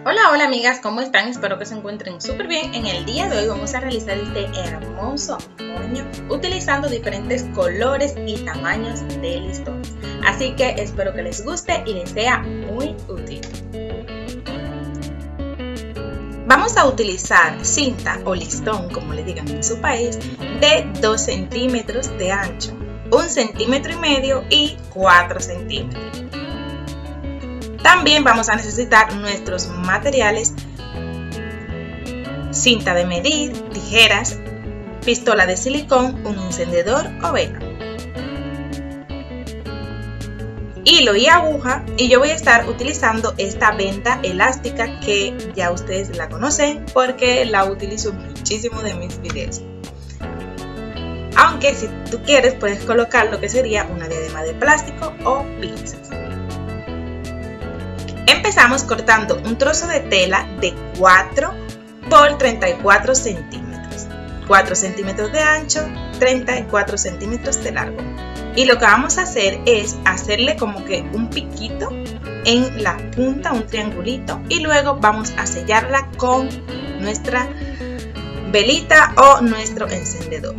Hola, hola amigas, ¿cómo están? Espero que se encuentren súper bien. En el día de hoy vamos a realizar este hermoso moño utilizando diferentes colores y tamaños de listones. Así que espero que les guste y les sea muy útil. Vamos a utilizar cinta o listón, como le digan en su país, de 2 centímetros de ancho, 1,5 centímetros y 4 centímetros. También vamos a necesitar nuestros materiales: cinta de medir, tijeras, pistola de silicón, un encendedor o vela, hilo y aguja, y yo voy a estar utilizando esta venda elástica que ya ustedes la conocen porque la utilizo muchísimo de mis videos. Aunque si tú quieres puedes colocar lo que sería una diadema de plástico o pinzas. Empezamos cortando un trozo de tela de 4 por 34 centímetros, 4 centímetros de ancho, 34 centímetros de largo. Y lo que vamos a hacer es hacerle como que un piquito en la punta, un triangulito, y luego vamos a sellarla con nuestra velita o nuestro encendedor.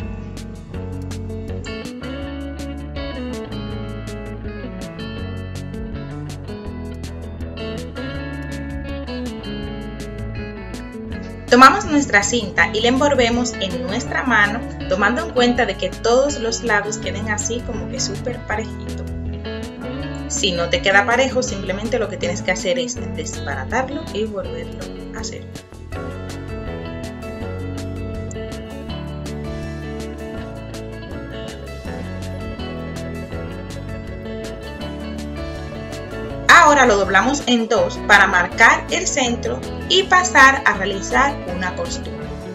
Tomamos nuestra cinta y la envolvemos en nuestra mano, tomando en cuenta de que todos los lados queden así como que súper parejito. Si no te queda parejo, simplemente lo que tienes que hacer es desbaratarlo y volverlo a hacer. Ahora lo doblamos en dos para marcar el centro y pasar a realizar una costura.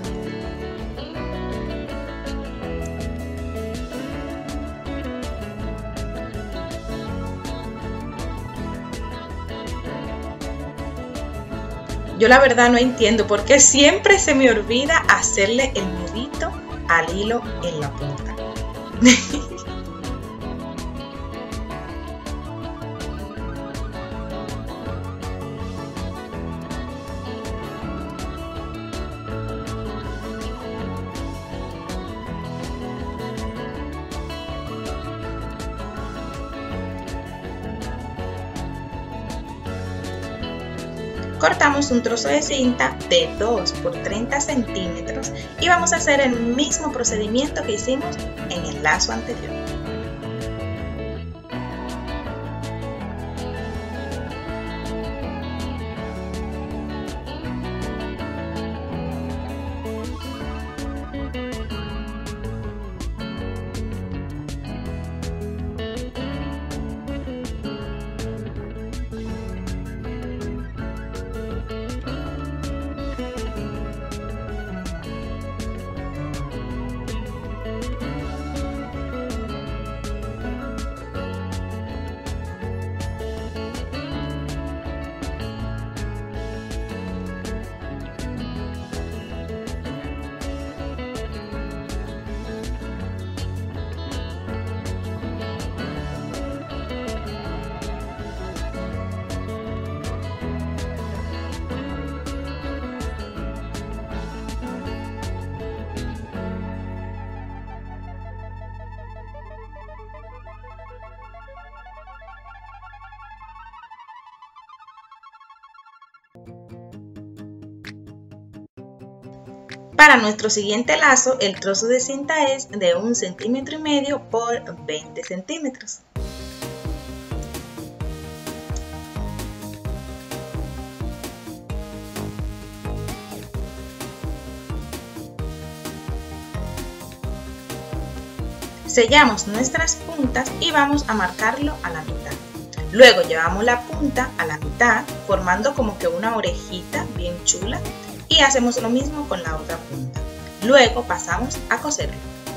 Yo la verdad no entiendo por qué siempre se me olvida hacerle el nudito al hilo en la punta. Cortamos un trozo de cinta de 2 por 30 centímetros y vamos a hacer el mismo procedimiento que hicimos en el lazo anterior. Para nuestro siguiente lazo, el trozo de cinta es de 1,5 centímetros por 20 centímetros. Sellamos nuestras puntas y vamos a marcarlo a la mitad. Luego llevamos la punta a la mitad, formando como que una orejita bien chula. Y hacemos lo mismo con la otra punta. Luego pasamos a coserlo.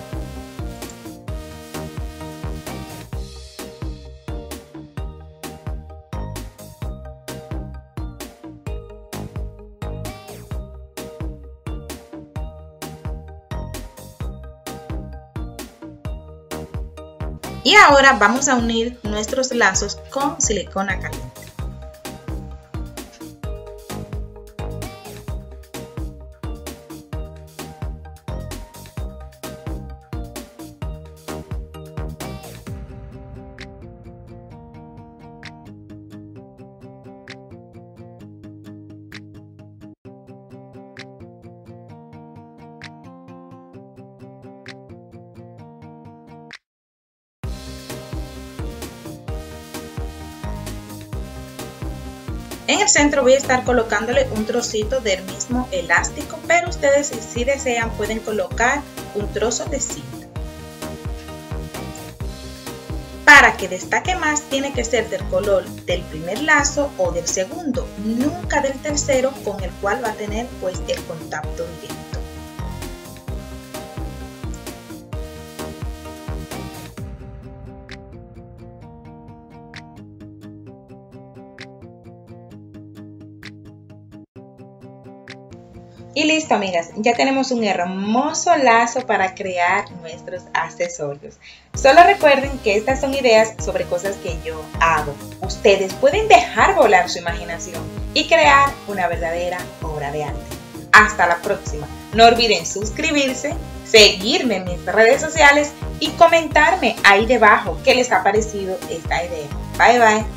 Y ahora vamos a unir nuestros lazos con silicona caliente. En el centro voy a estar colocándole un trocito del mismo elástico, pero ustedes si desean pueden colocar un trozo de cinta. Para que destaque más tiene que ser del color del primer lazo o del segundo, nunca del tercero con el cual va a tener pues el contacto directo. Y listo, amigas, ya tenemos un hermoso lazo para crear nuestros accesorios. Solo recuerden que estas son ideas sobre cosas que yo hago. Ustedes pueden dejar volar su imaginación y crear una verdadera obra de arte. Hasta la próxima. No olviden suscribirse, seguirme en mis redes sociales y comentarme ahí debajo qué les ha parecido esta idea. Bye bye.